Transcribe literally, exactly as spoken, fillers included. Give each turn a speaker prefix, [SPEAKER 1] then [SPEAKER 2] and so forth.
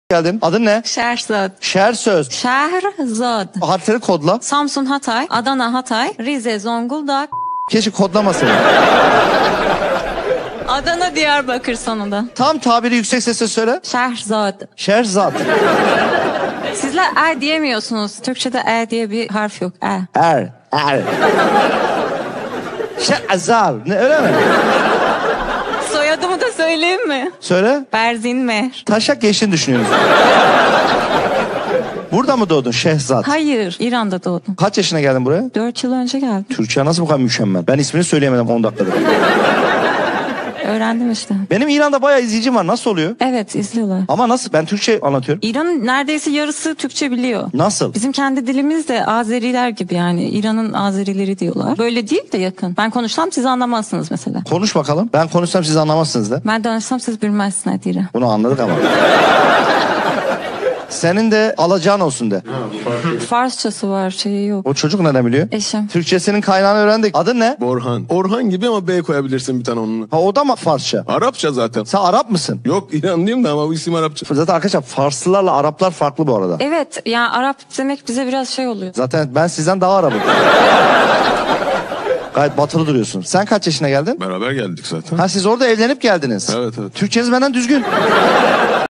[SPEAKER 1] geldin. Adın ne?
[SPEAKER 2] Şehrzad.
[SPEAKER 1] Şersöz.
[SPEAKER 2] Şehrzad.
[SPEAKER 1] Harfleri kodla.
[SPEAKER 2] Samsun, Hatay, Adana, Hatay, Rize, Zonguldak,
[SPEAKER 1] Keşke kodlamasın.
[SPEAKER 2] Adana, Diyarbakır sonunda.
[SPEAKER 1] Tam tabiri yüksek sesle söyle.
[SPEAKER 2] Şehrzad.
[SPEAKER 1] Şerzat.
[SPEAKER 2] Sizler e diyemiyorsunuz. Türkçe'de e diye bir harf yok. E.
[SPEAKER 1] Er. Er. Şerzal. Ne öyle mi?
[SPEAKER 2] Soyadımı da söyleyeyim mi?
[SPEAKER 1] Söyle.
[SPEAKER 2] Berzin Mehr.
[SPEAKER 1] Taşak geçtiğini düşünüyoruz. Burada mı doğdun Şehzat?
[SPEAKER 2] Hayır, İran'da doğdum.
[SPEAKER 1] Kaç yaşına geldin buraya?
[SPEAKER 2] Dört yıl önce geldim.
[SPEAKER 1] Türkçe nasıl bu kadar mükemmel? Ben ismini söyleyemedim on dakikada.
[SPEAKER 2] Öğrendim işte.
[SPEAKER 1] Benim İran'da bayağı izleyicim var. Nasıl oluyor?
[SPEAKER 2] Evet, izliyorlar.
[SPEAKER 1] Ama nasıl? Ben Türkçe anlatıyorum.
[SPEAKER 2] İran'ın neredeyse yarısı Türkçe biliyor.
[SPEAKER 1] Nasıl?
[SPEAKER 2] Bizim kendi dilimiz de Azeriler gibi yani. İran'ın Azerileri diyorlar. Böyle değil de yakın. Ben konuşsam siz anlamazsınız mesela.
[SPEAKER 1] Konuş bakalım. Ben konuşsam siz anlamazsınız da.
[SPEAKER 2] Ben danışsam siz bilmezsiniz Adire.
[SPEAKER 1] Bunu anladık ama. Senin de alacağın olsun de.
[SPEAKER 2] Farsçası var, şeyi yok.
[SPEAKER 1] O çocuk nereden biliyor?
[SPEAKER 2] Eşim.
[SPEAKER 1] Türkçesinin kaynağını öğrendik. Adın ne?
[SPEAKER 3] Orhan. Orhan gibi ama B koyabilirsin bir tane onunla.
[SPEAKER 1] Ha o da mı Farsça?
[SPEAKER 3] Arapça zaten.
[SPEAKER 1] Sen Arap mısın?
[SPEAKER 3] Yok İranlıyım da ama bu isim Arapça.
[SPEAKER 1] Zaten arkadaşlar Farslılarla Araplar farklı bu arada.
[SPEAKER 2] Evet, yani Arap demek bize biraz şey oluyor.
[SPEAKER 1] Zaten ben sizden daha Arap'ım. Gayet batılı duruyorsun. Sen kaç yaşına geldin?
[SPEAKER 3] Beraber geldik zaten.
[SPEAKER 1] Ha siz orada evlenip geldiniz.
[SPEAKER 3] Evet evet.
[SPEAKER 1] Türkçeniz benden düzgün.